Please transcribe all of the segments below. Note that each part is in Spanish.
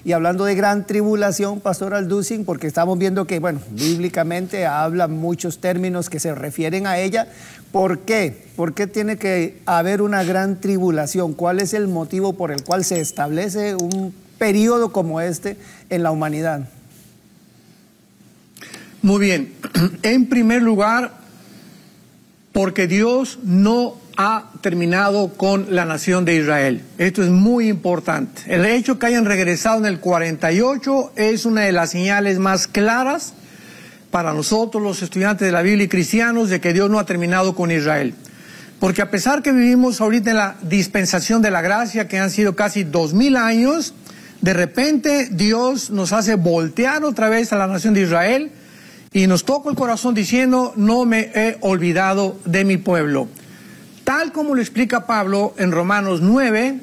Y hablando de gran tribulación, Pastor Alducin, porque estamos viendo que, bueno, bíblicamente habla muchos términos que se refieren a ella. ¿Por qué? ¿Por qué tiene que haber una gran tribulación? ¿Cuál es el motivo por el cual se establece un periodo como este en la humanidad? Muy bien. En primer lugar, porque Dios no ha terminado con la nación de Israel. Esto es muy importante. El hecho que hayan regresado en el 48 es una de las señales más claras para nosotros, los estudiantes de la Biblia y cristianos, de que Dios no ha terminado con Israel. Porque a pesar que vivimos ahorita en la dispensación de la gracia, que han sido casi 2000 años, de repente Dios nos hace voltear otra vez a la nación de Israel y nos toca el corazón diciendo: no me he olvidado de mi pueblo. Tal como lo explica Pablo en Romanos 9,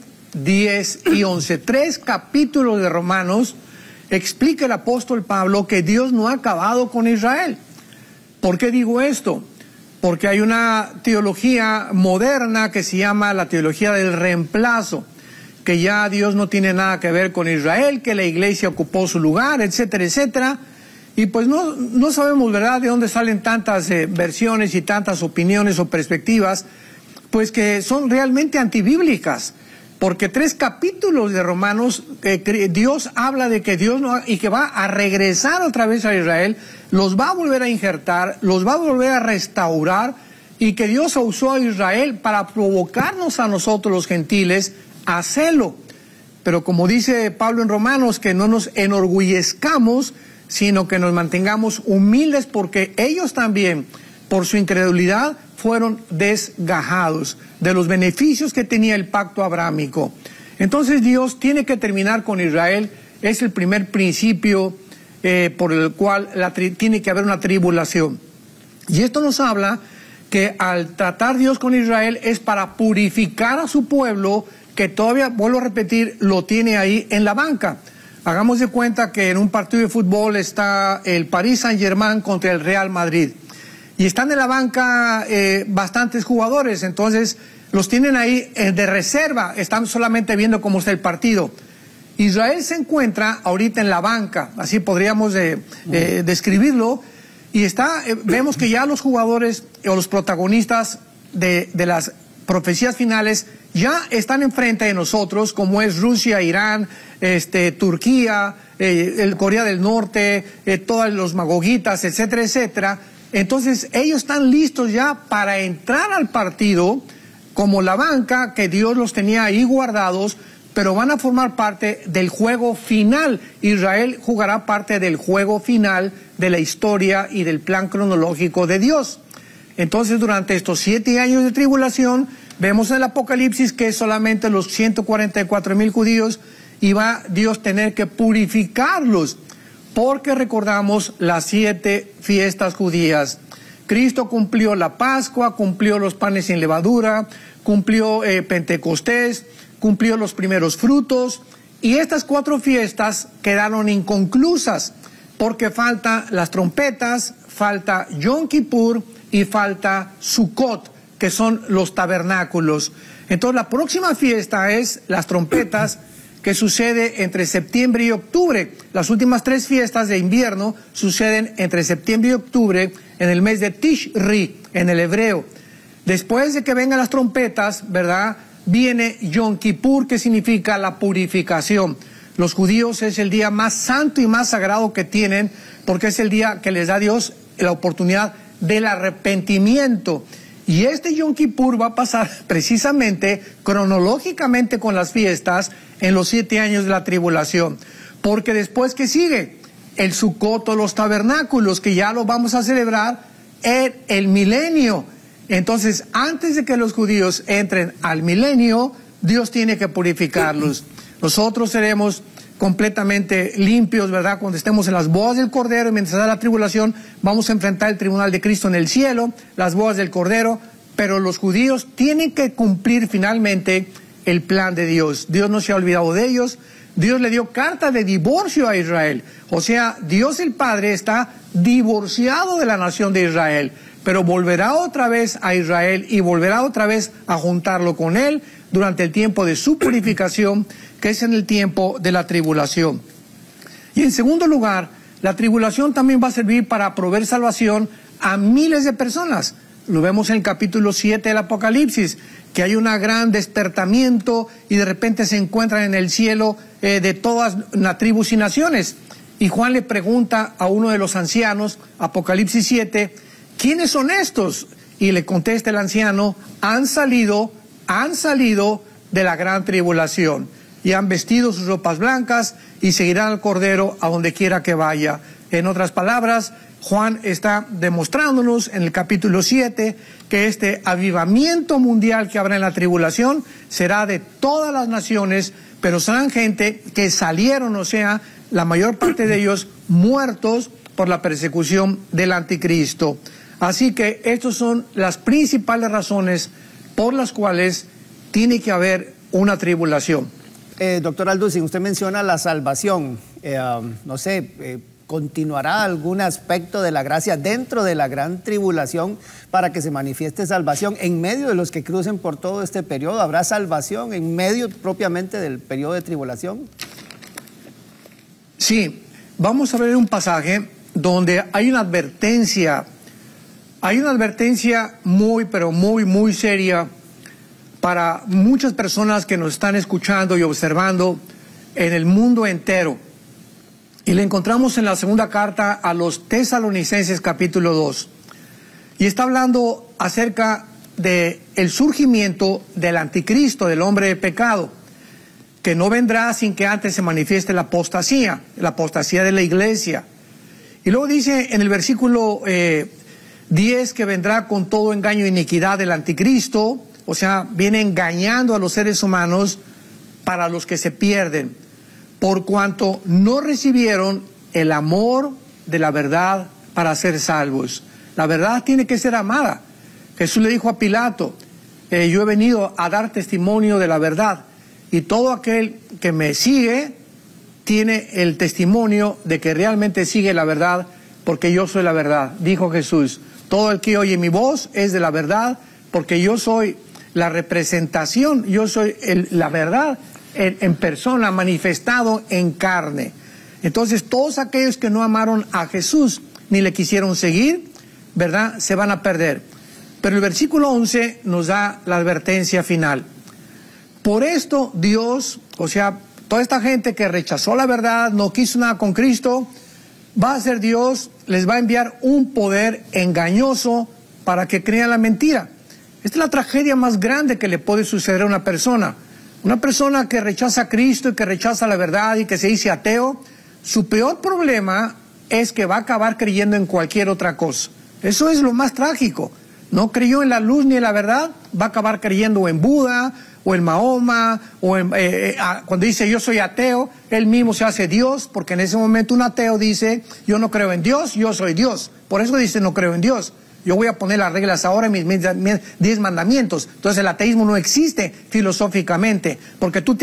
10 y 11. 3 capítulos de Romanos explica el apóstol Pablo que Dios no ha acabado con Israel. ¿Por qué digo esto? Porque hay una teología moderna que se llama la teología del reemplazo, que ya Dios no tiene nada que ver con Israel, que la iglesia ocupó su lugar, etcétera, etcétera. Y pues no sabemos, ¿verdad?, de dónde salen tantas versiones y tantas opiniones o perspectivas, pues que son realmente antibíblicas, porque 3 capítulos de Romanos, Dios habla de que Dios no, y que va a regresar otra vez a Israel, los va a volver a injertar, los va a volver a restaurar, y que Dios usó a Israel para provocarnos a nosotros los gentiles a celo. Pero como dice Pablo en Romanos, que no nos enorgullezcamos, sino que nos mantengamos humildes, porque ellos también, por su incredulidad, fueron desgajados de los beneficios que tenía el pacto abrámico. Entonces Dios tiene que terminar con Israel. Es el primer principio por el cual tiene que haber una tribulación. Y esto nos habla que al tratar Dios con Israel es para purificar a su pueblo, que todavía, vuelvo a repetir, lo tiene ahí en la banca. Hagamos de cuenta que en un partido de fútbol está el Paris Saint-Germain contra el Real Madrid. Y están en la banca bastantes jugadores, entonces los tienen ahí de reserva, están solamente viendo cómo está el partido. Israel se encuentra ahorita en la banca, así podríamos describirlo, y vemos que ya los jugadores o los protagonistas de las profecías finales ya están enfrente de nosotros, como es Rusia, Irán, Turquía, Corea del Norte, todos los magoguitas, etcétera, etcétera. Entonces ellos están listos ya para entrar al partido como la banca, que Dios los tenía ahí guardados, pero van a formar parte del juego final. Israel jugará parte del juego final de la historia y del plan cronológico de Dios. Entonces, durante estos 7 años de tribulación, vemos en el Apocalipsis que solamente los 144,000 judíos, y va Dios tener que purificarlos, porque recordamos las 7 fiestas judías. Cristo cumplió la Pascua, cumplió los panes sin levadura, cumplió Pentecostés, cumplió los primeros frutos, y estas 4 fiestas quedaron inconclusas, porque faltan las trompetas, falta Yom Kippur y falta Sukkot, que son los tabernáculos. Entonces la próxima fiesta es las trompetas, que sucede entre septiembre y octubre. Las últimas 3 fiestas de invierno suceden entre septiembre y octubre, en el mes de Tishri, en el hebreo. Después de que vengan las trompetas, ¿verdad?, viene Yom Kippur, que significa la purificación. Los judíos es el día más santo y más sagrado que tienen, porque es el día que les da Dios la oportunidad del arrepentimiento. Y este Yom Kippur va a pasar precisamente, cronológicamente, con las fiestas en los 7 años de la tribulación. Porque después, ¿qué sigue? El Sukkot o los tabernáculos, que ya lo vamos a celebrar en el milenio. Entonces, antes de que los judíos entren al milenio, Dios tiene que purificarlos. Nosotros seremos completamente limpios, ¿verdad?, cuando estemos en las bodas del Cordero, y mientras da la tribulación vamos a enfrentar el tribunal de Cristo en el cielo, las bodas del Cordero. Pero los judíos tienen que cumplir finalmente el plan de Dios. Dios no se ha olvidado de ellos. Dios le dio carta de divorcio a Israel. O sea, Dios el Padre está divorciado de la nación de Israel, pero volverá otra vez a Israel y volverá otra vez a juntarlo con él. durante el tiempo de su purificación, que es en el tiempo de la tribulación. Y en segundo lugar, la tribulación también va a servir para proveer salvación a miles de personas. Lo vemos en el capítulo 7 del Apocalipsis, que hay un gran despertamiento y de repente se encuentran en el cielo de todas las tribus y naciones. Y Juan le pregunta a uno de los ancianos, Apocalipsis 7, ¿quiénes son estos? Y le contesta el anciano, han salido de la gran tribulación y han vestido sus ropas blancas y seguirán al Cordero a donde quiera que vaya. En otras palabras, Juan está demostrándonos en el capítulo 7 que este avivamiento mundial que habrá en la tribulación será de todas las naciones, pero serán gente que salieron, o sea, la mayor parte de ellos muertos por la persecución del anticristo. Así que estas son las principales razones por las cuales tiene que haber una tribulación. Doctor Alducin, usted menciona la salvación. No sé, ¿continuará algún aspecto de la gracia dentro de la gran tribulación para que se manifieste salvación en medio de los que crucen por todo este periodo? ¿Habrá salvación en medio propiamente del periodo de tribulación? Sí, vamos a ver un pasaje donde hay una advertencia muy, pero muy seria para muchas personas que nos están escuchando y observando en el mundo entero. Y le encontramos en la segunda carta a los Tesalonicenses capítulo 2. Y está hablando acerca de el surgimiento del anticristo, del hombre de pecado, que no vendrá sin que antes se manifieste la apostasía de la iglesia. Y luego dice en el versículo 10 que vendrá con todo engaño e iniquidad del anticristo, o sea, viene engañando a los seres humanos para los que se pierden, por cuanto no recibieron el amor de la verdad para ser salvos. La verdad tiene que ser amada. Jesús le dijo a Pilato, yo he venido a dar testimonio de la verdad, y todo aquel que me sigue tiene el testimonio de que realmente sigue la verdad, porque yo soy la verdad, dijo Jesús. Todo el que oye mi voz es de la verdad, porque yo soy la representación, yo soy la verdad en persona, manifestado en carne. Entonces todos aquellos que no amaron a Jesús ni le quisieron seguir, ¿verdad?, se van a perder. Pero el versículo 11 nos da la advertencia final. Por esto Dios, o sea, toda esta gente que rechazó la verdad, no quiso nada con Cristo, va a ser Dios, les va a enviar un poder engañoso para que crean la mentira. Esta es la tragedia más grande que le puede suceder a una persona. Una persona que rechaza a Cristo y que rechaza la verdad y que se dice ateo, su peor problema es que va a acabar creyendo en cualquier otra cosa. Eso es lo más trágico. No creyó en la luz ni en la verdad, va a acabar creyendo en Buda o en Mahoma, o cuando dice yo soy ateo, él mismo se hace Dios, porque en ese momento un ateo dice yo no creo en Dios, yo soy Dios. Por eso dice no creo en Dios. Yo voy a poner las reglas ahora en mis 10 mandamientos. Entonces el ateísmo no existe filosóficamente, porque tú te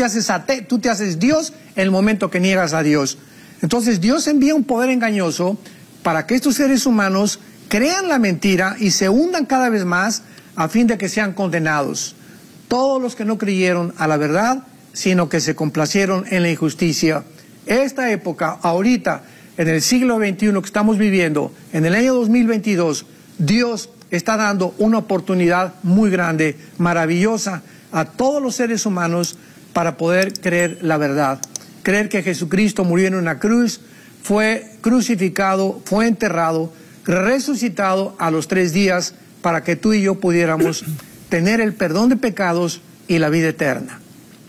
haces Dios en el momento que niegas a Dios. Entonces Dios envía un poder engañoso para que estos seres humanos crean la mentira y se hundan cada vez más a fin de que sean condenados. Todos los que no creyeron a la verdad, sino que se complacieron en la injusticia. Esta época, ahorita, en el siglo XXI que estamos viviendo, en el año 2022, Dios está dando una oportunidad muy grande, maravillosa, a todos los seres humanos para poder creer la verdad. Creer que Jesucristo murió en una cruz, fue crucificado, fue enterrado, resucitado a los 3 días para que tú y yo pudiéramos tener el perdón de pecados y la vida eterna.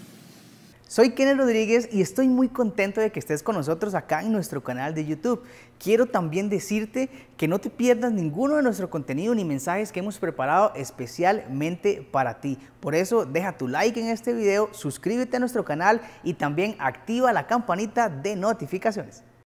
Soy Kenneth Rodríguez y estoy muy contento de que estés con nosotros acá en nuestro canal de YouTube. Quiero también decirte que no te pierdas ninguno de nuestro contenido ni mensajes que hemos preparado especialmente para ti. Por eso deja tu like en este video, suscríbete a nuestro canal y también activa la campanita de notificaciones.